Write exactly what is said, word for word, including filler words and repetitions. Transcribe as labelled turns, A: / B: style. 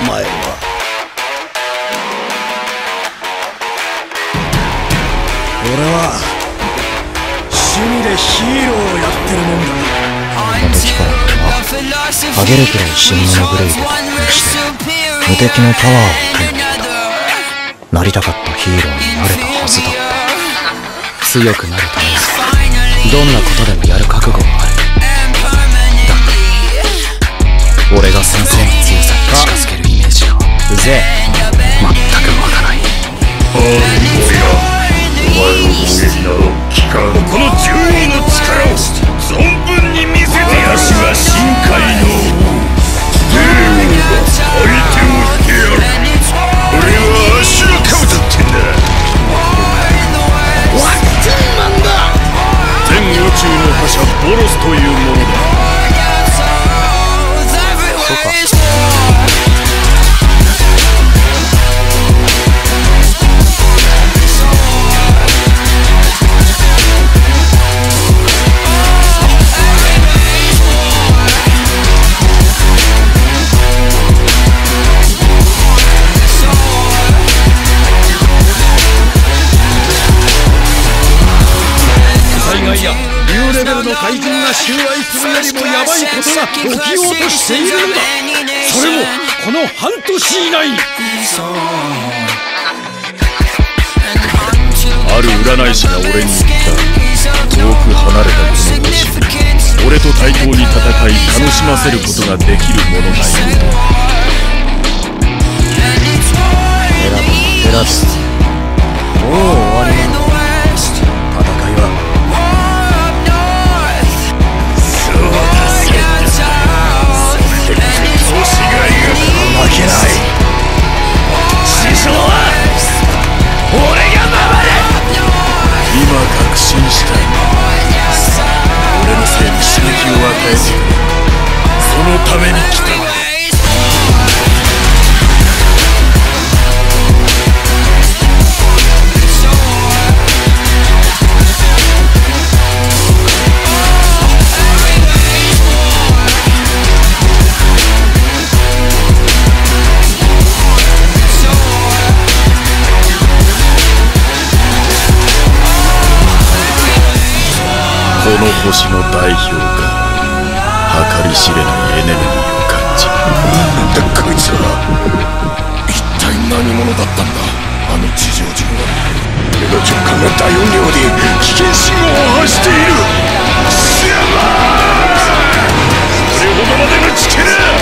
A: 前は。俺は趣味でヒーローをやってるもんだ。
B: あの時から俺はハゲるくらい死に物狂いで特訓して無敵のパワーを手に入れた。なりたかったヒーローになれたはずだった。強くなるためにどんなことでもやる覚悟がある。だが俺が先生の強さに近づけるイメージがうぜえ全く湧かない。
C: ああ、俺がお前の攻撃など効かん。この獣王の力を存分に見せてやる。私は深海の帝王が相手をしてやる。俺はアシュラカブトってんだ。
A: ワッツンマンだ。
C: 全宇宙の覇者ボロスというものだ。
B: そうか。
A: 竜レベルの怪人が襲来するよりもヤバいことが起きようとしているのだ。それもこの半年以内に。
C: ある占い師が俺に言った。遠く離れたこの星に俺と対等に戦い楽しませることができる者がいる。
B: 選ぶ選ぶ。もう終わりなの。戦いは
A: 負けない。師匠は俺が守る。
C: 今確信した。俺のせいに刺激を与えてくれ。そのために来たのだ。この星の代表が計り知れないエネルギーを感じ。なんだこいつは。一体何者だったんだあの地上人は。俺の直感が大音量で危険信号を発している。知らない。それほどまでの力